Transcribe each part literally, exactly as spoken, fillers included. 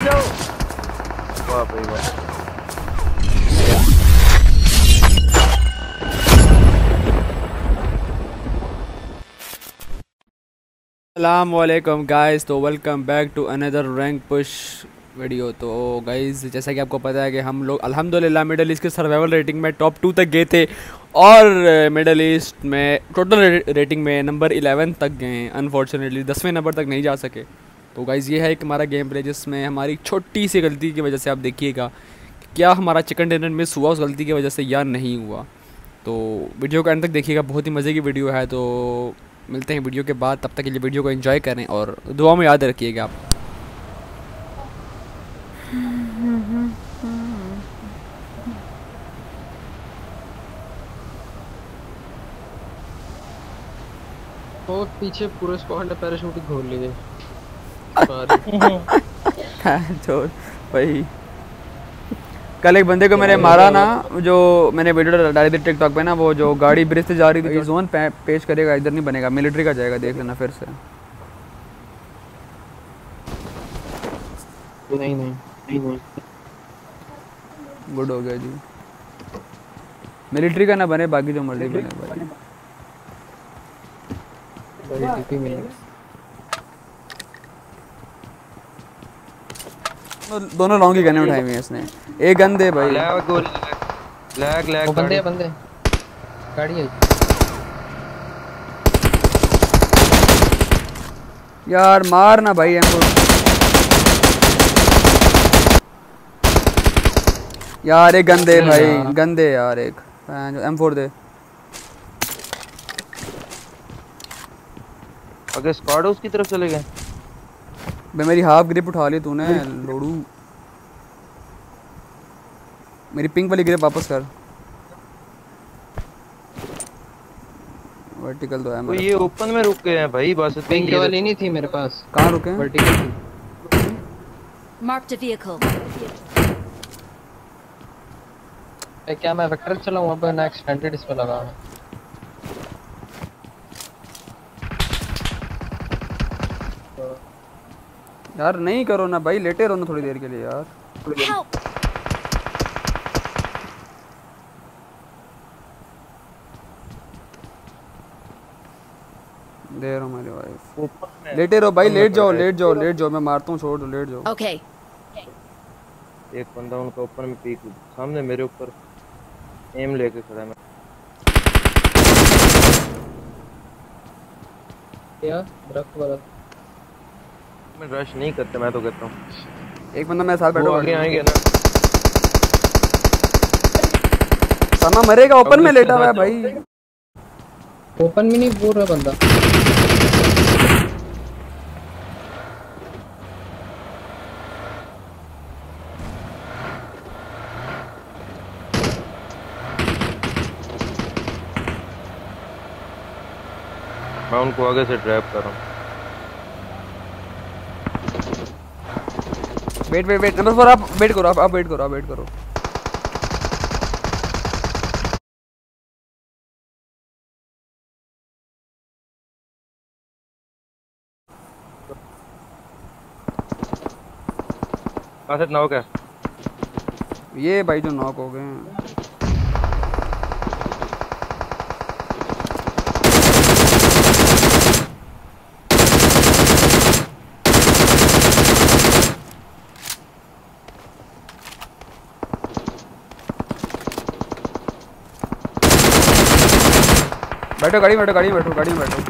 जाओ। वाह भाई वाह। अस्सलाम वालेकुम गाइस, तो welcome back to another rank push video. तो गाइस जैसा कि आपको पता है कि हम लोग अल्हम्दुलिल्लाह मिडल ईस्ट के सर्वाइवल रेटिंग में टॉप टू तक गए थे और मिडल ईस्ट में टोटल रेटिंग में नंबर इलेवन तक गए हैं। अनफॉर्चुनेटली दसवें नंबर तक नहीं जा सके। तो गाइस ये है एक हमारा गेम प्ले जिसमें हमारी छोटी सी गलती की वजह से आप देखिएगा क्या हमारा चिकन डिनर मिस हुआ उस गलती की वजह से या नहीं हुआ। तो वीडियो का एंड तक देखिएगा, बहुत ही मज़े की वीडियो है। तो मिलते हैं वीडियो के बाद, तब तक के लिए वीडियो को एंजॉय करें और दुआ में याद रखिएगा आप। और पीछे पूरे स्क्वाड ने पैराशूट ही खोल लिए। तो भाई कल एक बंदे को मैंने मारा ना, जो मैंने वीडियो डाली थी टिकटॉक पे ना, वो जो गाड़ी ब्रिज से जा रही थी, जोन पे, पेश करेगा, इधर नहीं बनेगा, मिलिट्री का जाएगा, देख लेना फिर से। नहीं नहीं नहीं नहीं गुड हो गया जी। मिलिट्री का ना बने, बाकी जो मर्जी बने भाई। टीपी मिल गया। दोनों लॉन्ग की गने उठाई हुई है इसने। एक गन दे भाई। लैग लैग लैग वो बंदे बंदे गाड़ी आई यार, मार ना भाई हमको यार। एक गन दे भाई, गन दे यार, एक एम फोर दे। अगर स्क्वाड उसकी तरफ चले गए भाई मेरी हाफ ग्रिप उठा ली तूने लोड़ू। मेरी पिंक वाली ग्रिप वापस कर। वर्टिकल तो है तो ये ओपन में रुक गए हैं भाई, बस पिंक वाली नहीं थी मेरे पास। कहाँ रुके? वर्टिकल थी। Marked a vehicle. क्या मैं वेक्टर चलाऊं? अब ना एक्सटेंडेड इस पे लगा है। यार नहीं करो ना भाई, लेटे रहो ना थोड़ी देर के लिए यार। Help! दे रहा हूँ मेरी वाइफ। लेटे रहो भाई, लेट जाओ लेट जाओ लेट जाओ, मैं मारता हूँ, छोड़ दो, लेट जाओ। Okay. एक बंदा उनका ऊपर में पीक सामने मेरे ऊपर एम लेके खड़ा है। मैं क्या रख वाला मैं रश नहीं करते, मैं तो कहता हूँ एक बंदा मेरे साथ बैठो, आगे आएंगे ना। सामा मरेगा, ओपन में लेटा हुआ है भाई। ओपन में नहीं बोल रहा बंदा। मैं उनको आगे से ड्राइव कर रहा हूँ। Wait wait wait number four, आप वेट करो, आप आप वेट करो, आप वेट करो। कहाँ से नॉक है? ये भाई जो नॉक हो गए हैं। बैठो गाड़ी में बैठो, गाड़ी में बैठो, गाड़ी में बैठो।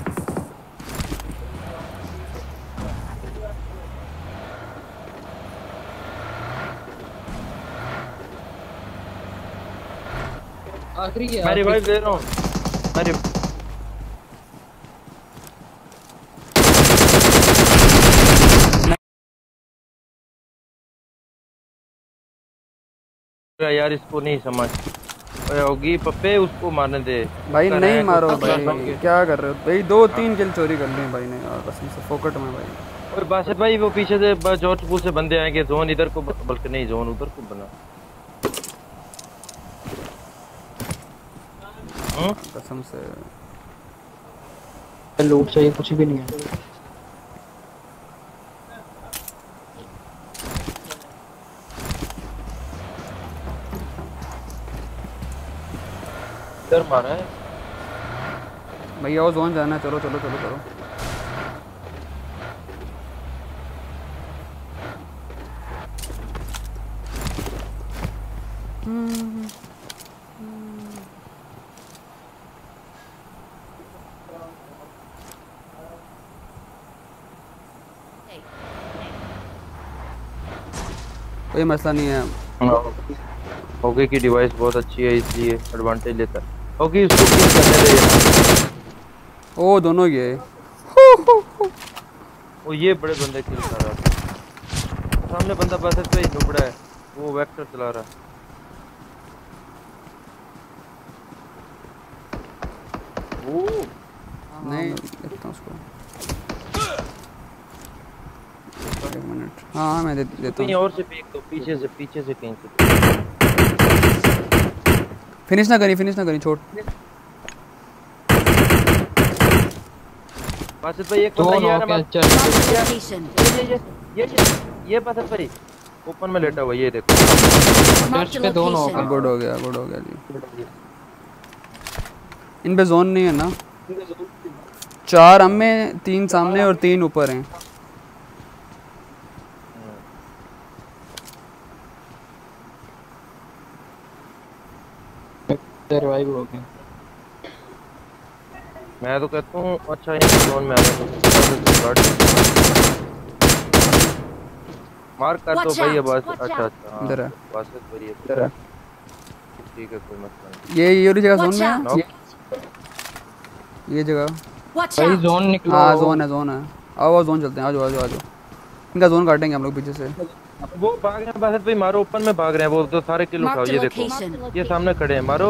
आखिरी क्या? मैं रिवाइव दे रहा हूँ। मैं यार इसको नहीं समझ होगी पप्पे, उसको मारने दे भाई। नहीं मारो भाई, क्या कर रहे हो भाई? दो तीन किल चोरी कर ली भाई ने यार, कसम से फोकट में भाई। और बासित भाई वो पीछे से जॉर्ज पूल से बंदे आएंगे, जोन इधर को बल्कि नहीं जोन उधर को बना। कसम से लूट चाहिए, कुछ भी नहीं है। इधर मारा है। भैया वो जोन जाना है, चलो चलो चलो चलो। कोई मसला नहीं है। ओके की डिवाइस बहुत अच्छी है इसलिए एडवांटेज लेता है। ओके उसको किल करने दे। ओ दोनों ये वो ये बड़े बंदे किल कर रहा था। सामने बंदा बस पे ही नुबड़ा है, वो वेक्टर चला रहा है। ओ नहीं देखता हूँ उसको। एक मिनट, हाँ हाँ मैं दे, देता कहीं हूँ। और से फेंक दो, पीछे से पीछे से कहीं से। फिनिश ना करी, फिनिश ना करी, छोड़। बासित भाई एक तो बंदा ये आ नो रहा क्या है। चल Marked a location. ये ये ये ये ये बासित भाई ओपन में लेटा हुआ, ये देखो। Marked a पे दोनों हो location. गुड हो गया, गुड हो गया जी। इन पे जोन नहीं है ना? चार हम में, तीन सामने और तीन ऊपर हैं। रिवाइव हो गए। मैं तो कहता हूँ अच्छा ये जोन में आ रहा है। मार्क कर दो Watch भाई। ये out, बस watch अच्छा अच्छा हाँ इधर है। बासित भाई इधर है। ठीक है कोई मसला नहीं। ये ये वाली जगह जोन watch में है। out. नॉक ये जगह, Watch भाई out. जोन निकलो। हाँ जोन है, जोन है। आओ आओ जोन चलते हैं, आ जाओ आ जाओ आ जाओ। इनका जोन काटेंगे हम लोग पीछे से। वो भाग रहे हैं बासित भाई, मारो। ओपन में भाग रहे हैं वो तो। सारे किल उठाओ। Marked a ये देखो location. ये सामने खड़े हैं, मारो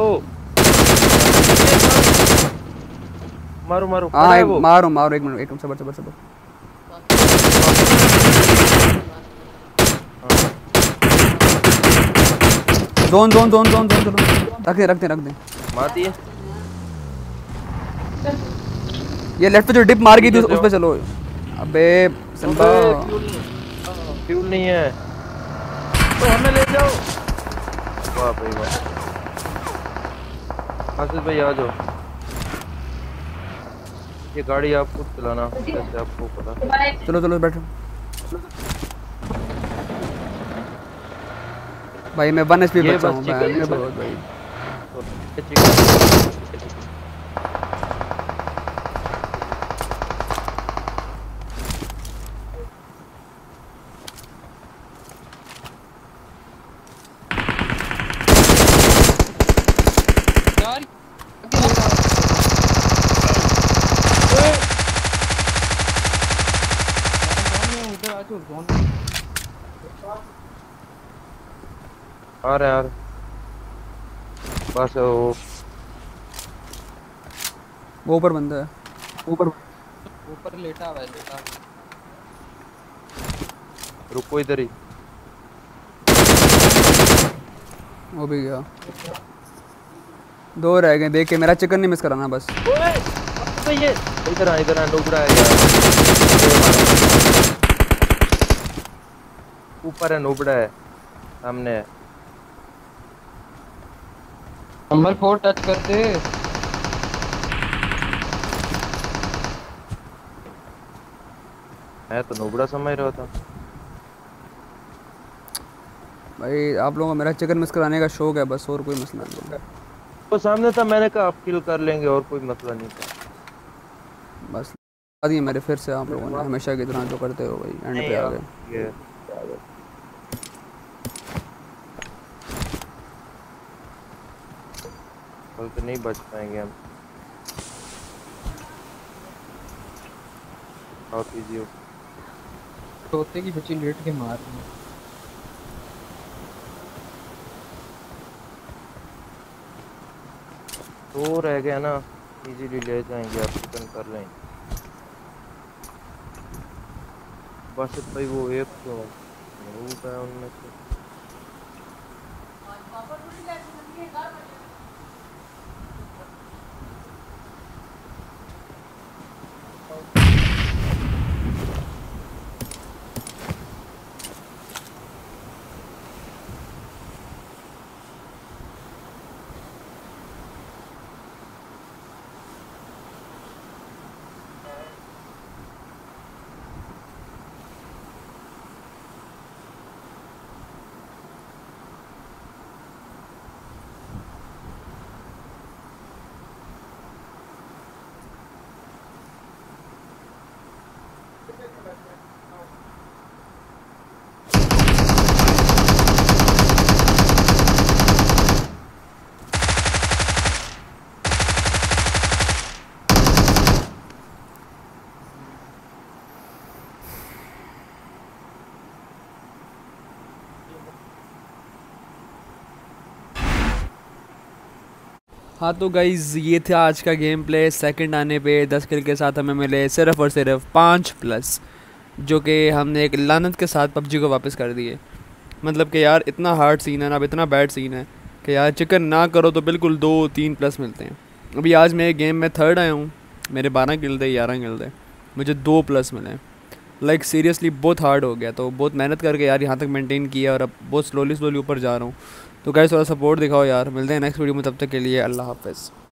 मारो मारो। हाँ खड़ा है एक- वो। मारो मारो, एक मिनट, एक मिनट, सबर सबर सबर। Zone zone zone zone zone, चलो रख दे रख दे रख दे। मार दिए। ये लेफ्ट पे जो डिप मार गई थी उस पे चलो। अबे सिंबा, फ्यूल नहीं है तो हमें ले जाओ। वाह भाई वाह। आसिफ भाई आ जाओ। ये गाड़ी आप खुद चलाना जैसे आपको पता। चलो चलो बैठो भाई। मैं वन एचपी ये बचा बस हूँ चिकन भाई। है छोड़ भाई। यार उधर आ जाओ जोन। आ रहे यार बस वो वो ऊपर बंदा है, ऊपर ऊपर लेटा हुआ है, लेटा। रुको इधर ही। वो भी गया। दो रह गए, देख के मेरा चिकन नहीं मिस कराना बस। ओए तो ये इधर आ इधर आ नुबड़ा है यार। ऊपर है नुबड़ा है सामने है। नंबर फोर टच कर दे। मैं तो नुबड़ा समझ रहा था भाई आप लोगों को मेरा चिकन मिस कराने का शौक है बस, और कोई मसला नहीं है। वो सामने था, मैंने कहा आप किल कर लेंगे और कोई मसला नहीं था। बस बता दिए मेरे फिर से आप लोगों ने हमेशा की तरह जो करते हो भाई, एंड पे आ गए। ये कल तो नहीं बच पाएंगे हम। बहुत इजी हो। तोते की बच्ची लेट के मार रही है। तो रह गया ना, इजीली ले जाएंगे आप, चिकन कर लेंगे। बस भाई वो एक तो वो है उनमें से। हाँ तो गाइज़ ये था आज का गेम प्ले। सेकंड आने पे दस किल के साथ हमें मिले सिर्फ और सिर्फ पाँच प्लस, जो कि हमने एक लानत के साथ पबजी को वापस कर दिए। मतलब कि यार इतना हार्ड सीन है ना, अब इतना बैड सीन है कि यार चिकन ना करो तो बिल्कुल दो तीन प्लस मिलते हैं। अभी आज मैं गेम में थर्ड आया हूँ, मेरे बारह किल थे, ग्यारह किल थे, मुझे दो प्लस मिले। लाइक सीरियसली बहुत हार्ड हो गया, तो बहुत मेहनत करके यार यहाँ तक मेंटेन किया और अब बहुत स्लोली स्लोली ऊपर जा रहा हूँ। तो गाइस थोड़ा सपोर्ट दिखाओ यार। मिलते हैं नेक्स्ट वीडियो में, तब तक के लिए अल्लाह हाफ़िज़।